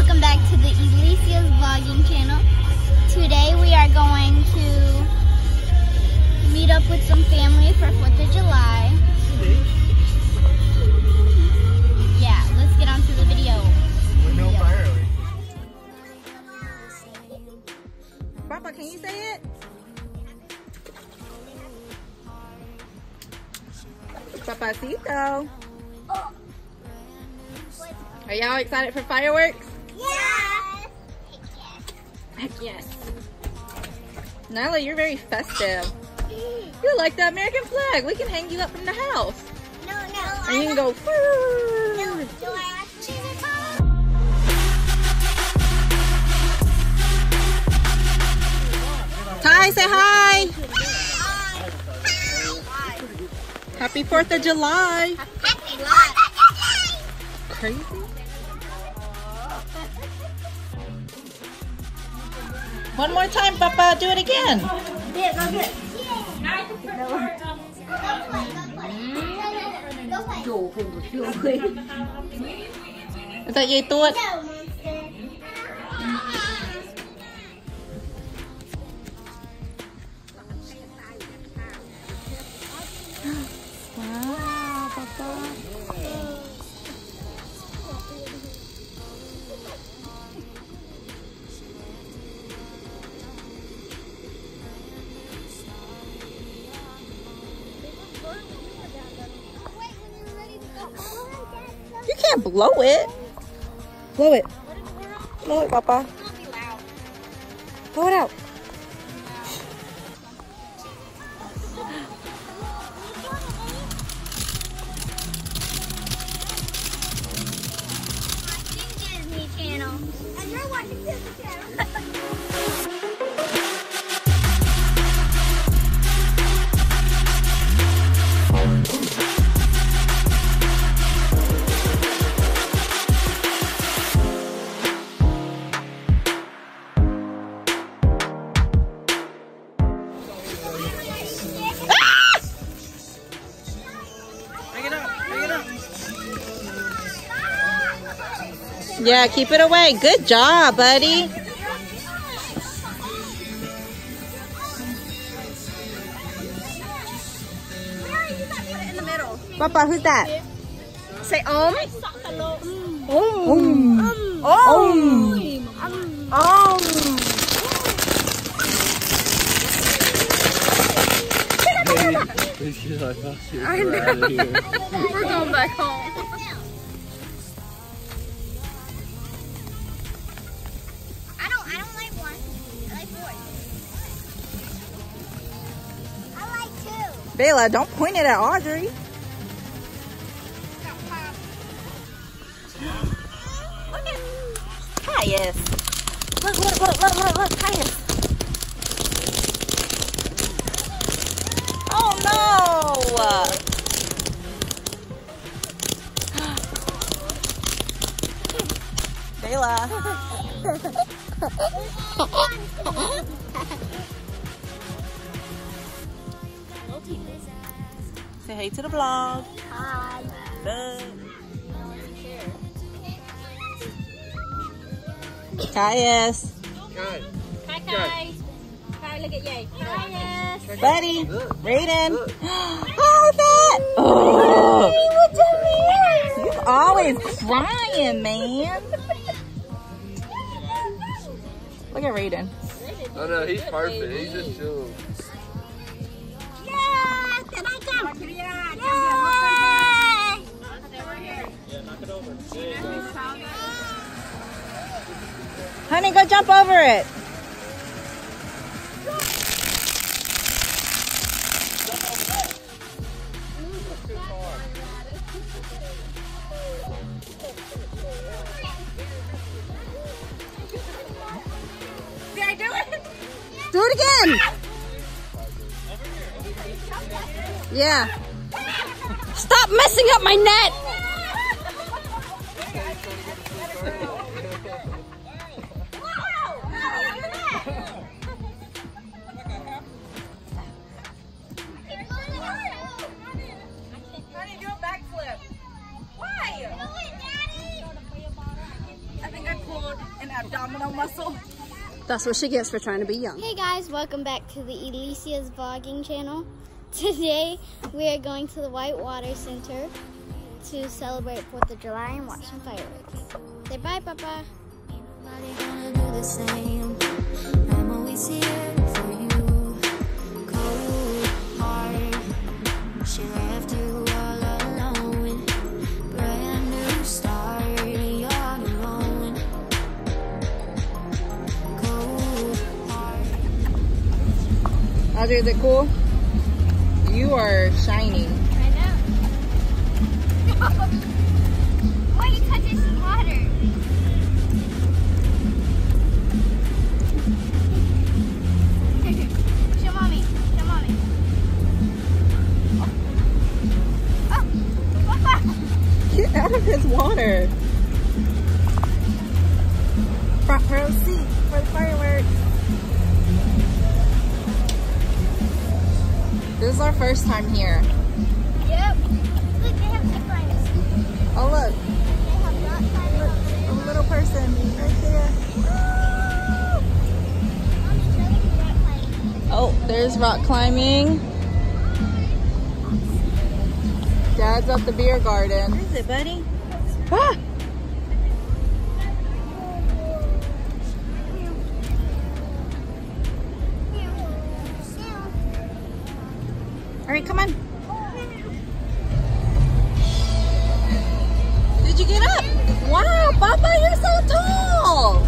Welcome back to the Alicia's vlogging channel. Today we are going to meet up with some family for 4th of July. Yeah, let's get on to the video. With no fire. Papa, can you say it? Papacito. Are y'all excited for fireworks? Yes! Heck yes. Nyla, you're very festive. You like the American flag. We can hang you up from the house. No. And you can go. No, do I actually Ty, say hi. Happy 4th of July. Happy life. Crazy. One more time, Papa. Do it again. Is that you thought? Wow, Papa. You can't blow it. Blow it. Blow it, Papa. Blow it out. Disney Channel. And you're watching Disney Channel. Yeah, keep it away. Good job, buddy. Papa, who's that? Say Om. We're going back home. I don't like one. I like four. I like two. Bella, don't point it at Audrey. Look at Caius. Look, Caius. Oh no! Bella. Say hey to the vlog. Hi. Caius. Hi, Kai. Kai, look at Yay. Hi, Buddy. Rayden. How's that? Oh. You're always crying, man. Look at Rayden. Oh no, he's perfect. He's just chilling. Yeah, can I come? Honey, go jump over it. Did I do it? Do it again. Yeah. Stop messing up my net. abdominal muscle. That's what she gets for trying to be young. Hey guys, welcome back to the Alicia's Vlogging channel. Today we are going to the Whitewater Center to celebrate 4th of July and watch some fireworks. Say bye, Papa. I'm always here for you. Cold heart, she left you all alone. Brand new start, you're on your own. Cold heart. Audrey, is it cool? You are shiny. I know. Why you touching some water? Show mommy. Show mommy. Oh, Papa. Get out of his water. Front row seat for the fireworks. This is our first time here. Yep. Look, they have zip lines. Oh look, They have rock climbing over there. a little person right there. Mommy, show them the rock climbing. Oh, there's rock climbing. Dad's at the beer garden. Where is it, buddy? Ah! All right, come on. Did you get up? Wow, Papa, you're so tall.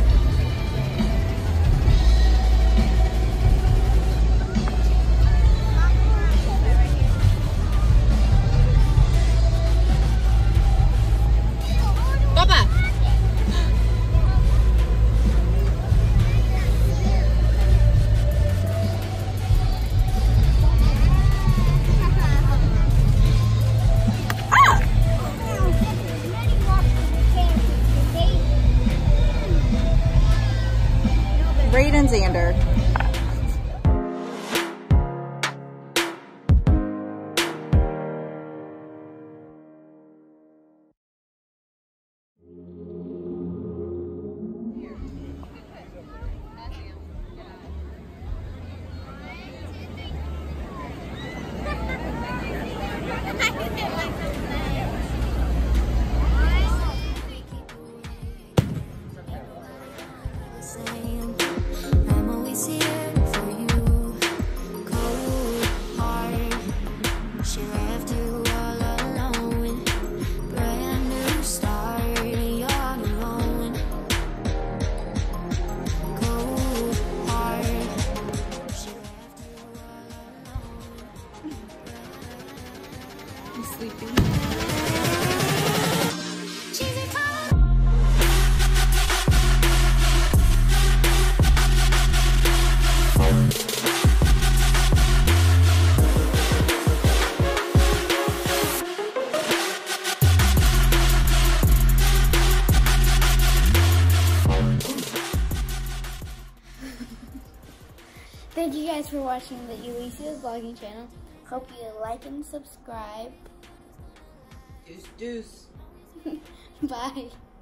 Papa. Rayden Xander. I'm always here for you. Cold heart, she left you all alone. Brand new start, you're on your own. Cold heart, she left you all alone. You sleepy? Cheesy color. Thank you guys for watching the Alicia's Vlogging channel. Hope you like and subscribe. Deuce, deuce. Bye.